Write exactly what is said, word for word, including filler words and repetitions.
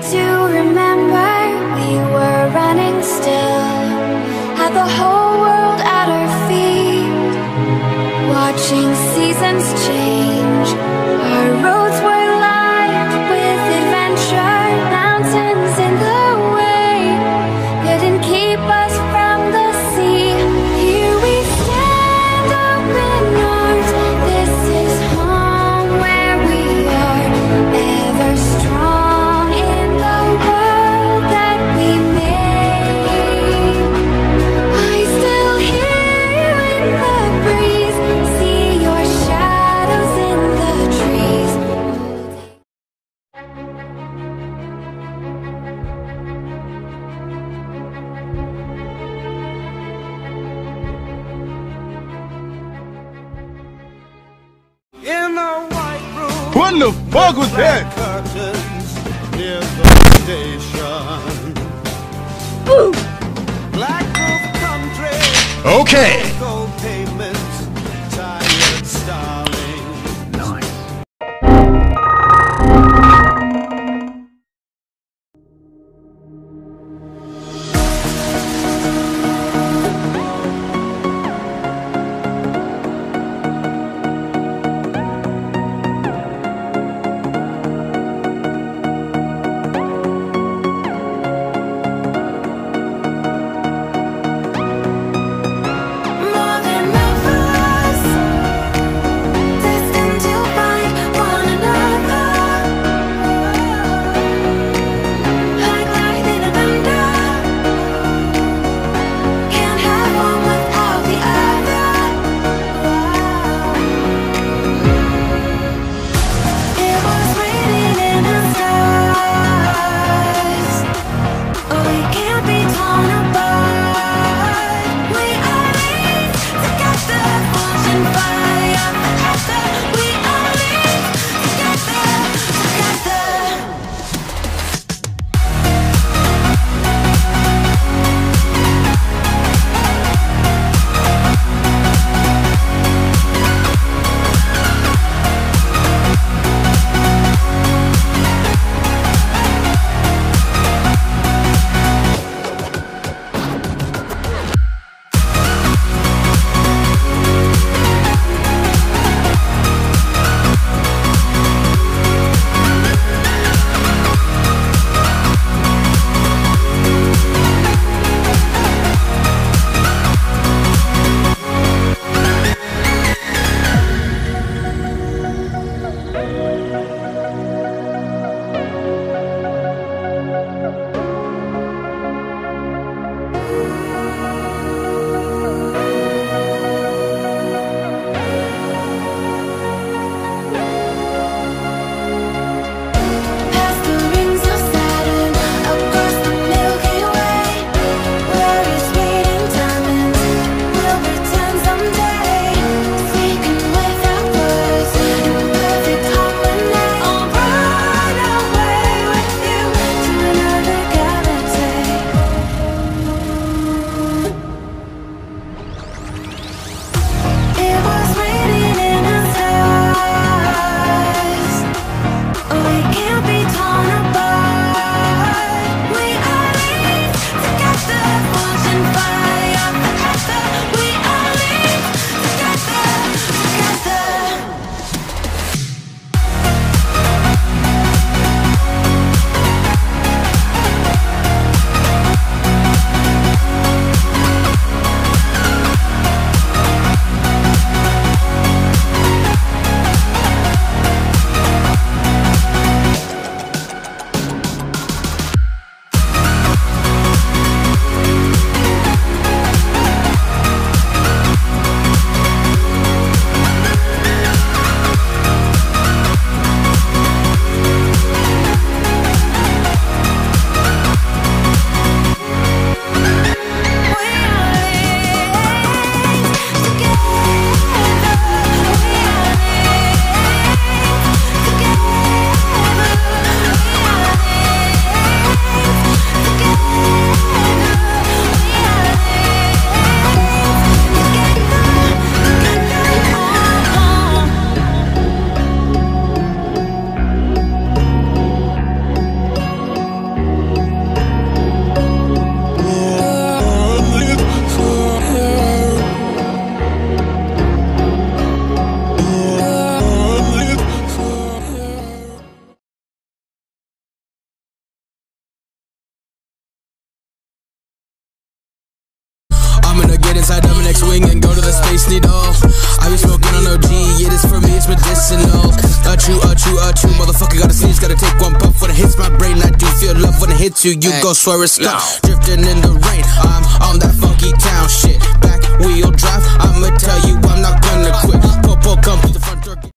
Do remember we were running still, had the whole world at our feet, watching seasons change. Our roads were lined with adventure, mountains in the way couldn't keep us from the sea. Here we stand, open arms. This is home where we are, ever strong in the world that we made. I still hear you in the breeze, see your shadows in the trees. In the white room, What the fuck was that? curtains near the station. Black roof country, Okay. gold pavements, tired starling. Nice. More get inside of an X-Wing and go to the Space Needle. I be smoking on O G, yeah, this for me, it's medicinal. A true, a true, a true, motherfucker gotta sneeze, gotta take one puff when it hits my brain. I do feel love when it hits you, you go swear it's stuck. Drifting in the rain, I'm on that funky town shit. Back wheel drive, I'ma tell you I'm not gonna quit. Popo come to the